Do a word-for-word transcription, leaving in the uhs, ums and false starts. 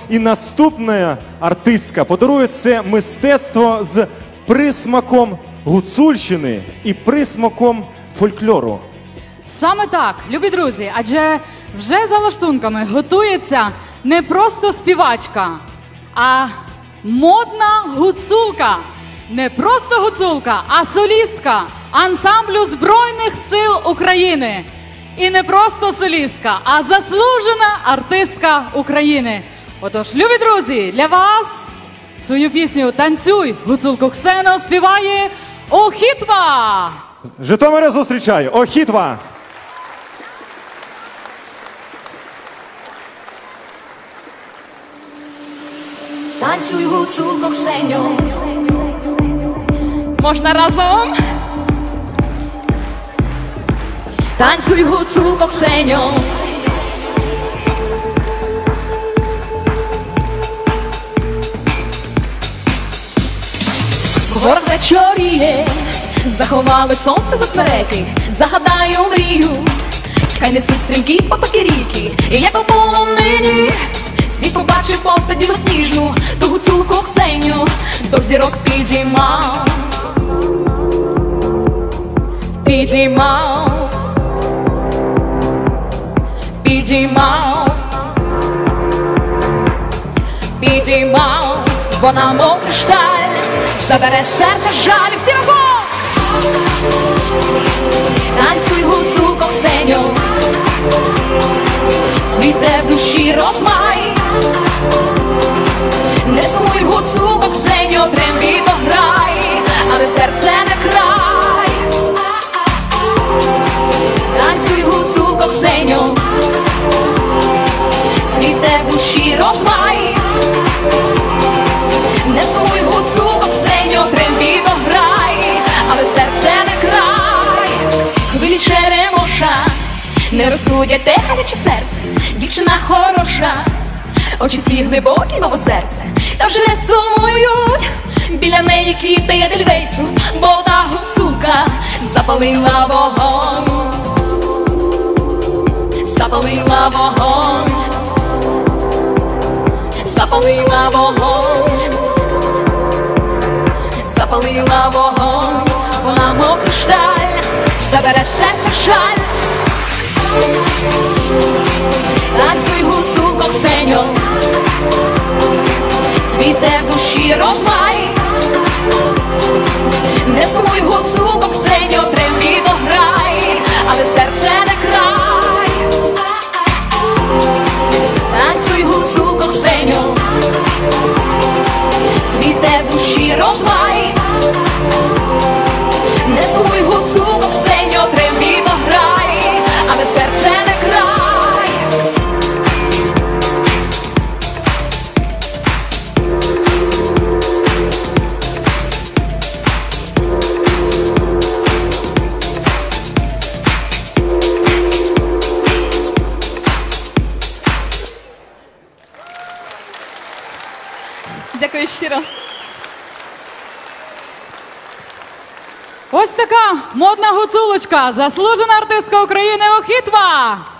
І наступна артистка подарує це мистецтво з присмаком гуцульщини і присмаком фольклору. Саме так, любі друзі, адже вже за лаштунками готується не просто співачка, а модна гуцулка. Не просто гуцулка, а солістка ансамблю Збройних сил України. І не просто солістка, а заслужена артистка України. Отож, любі друзі, для вас свою пісню «Танцюй, гуцулко Ксено» співає Охітва! Житомире зустрічає Охітва! Танцюй, гуцулко Ксеньо. Можна разом? Танцюй, гуцулко Ксеньо. В горах вечоріє, заховали сонце за смереки, загадаю мрію, хай несуть стрімкі потоки ріки, і я по полонині світ побачив постать білосніжну, ту гуцулку Ксеню до зірок підіймав, підіймав, підіймав, підіймав, вона мов кришталь, забере серце жаль, всі разом! Танцюй, гуцулко Ксеньо, цвіте в душі розмай, не сумуй, гуцулко Ксеньо, трембіто грай, але серце не край. Танцюй, гуцулко Ксеньо, цвіте в душі розмай, не сумуй, гуцулко Ксеньо, трембіто грай, але серце не край. Хвилі черемоша не розбудять те гаряче серце, дівчина хороша, очі ці глибокі, мов у серце, та вже не сумують, біля неї квіти Едельвейсу, бо та гуцулка запалила вогонь, запалила вогонь, запалила вогонь, запалила вогонь, вона мов кришталь, забере серце жаль. Танцюй, гуцулко Ксеньо, цвіте в душі розмай, не сумуй, гуцулко Ксеньо, трембіто грай, але серце не край. Танцюй, гуцулко Ксеньо, цвіте в душі розмай, не сумуй, гуцулко Ксеньо, трембіто грай, але серце не край. Дякую щиро. Ось така модна гуцулочка, заслужена артистка України Охітва.